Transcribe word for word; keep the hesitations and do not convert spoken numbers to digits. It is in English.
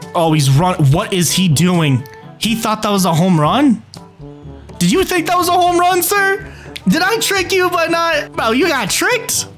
Oh, he's run. What is he doing? He thought that was a home run? Did you think that was a home run, sir? Did I trick you by not? Bro, you got tricked?